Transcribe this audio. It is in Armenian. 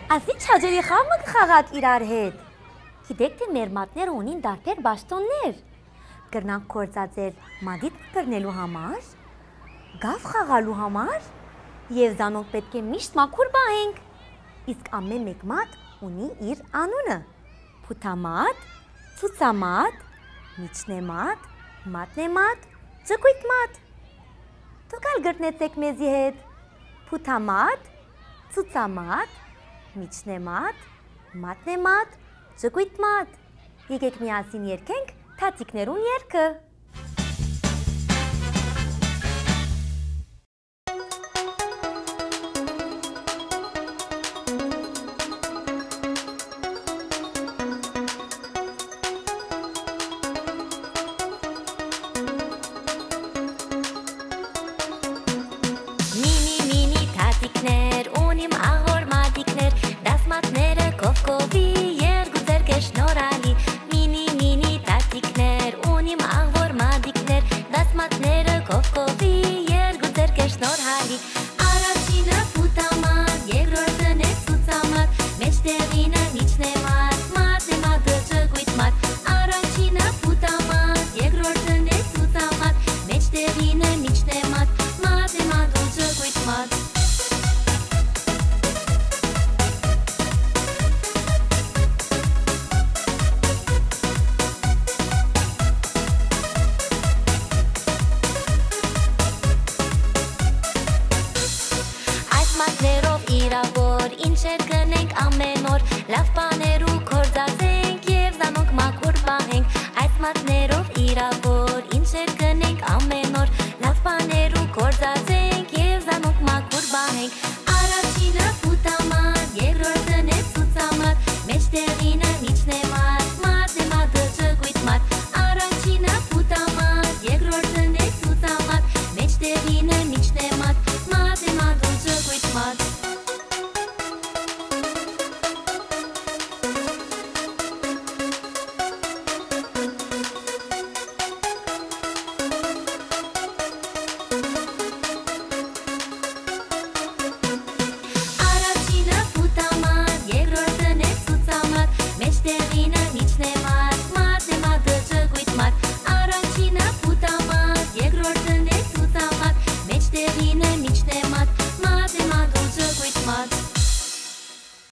Ասի չաջերի խաղ մը կխաղաք իրար հետ։ Գիտեք թե մեր մատները ունին դարբեր բաշտոններ։ Կրնանք կործածեր մադիտ կրնելու համար, գավ խաղալու համար և զանոնք պետք է միշտ մաքուր պահենք։ Իսկ ամեն մեկ մատ ունի իր անունը։ Փութամատ, ցուցամատ, միջնեմատ, մատնեմատ, ջկույտ մատ։ Դուք ալ գրտնեցեք մեզի հետ։ Փութամատ, ցուցամատ, միջնեմատ, մատնեմատ, ջկույտ մատ։ Եկեք միասին երգենք թաթիկներուն երգը։ Լավ բաներ ու կործածենք և զանոնք մաքուր պահենք, այս մատները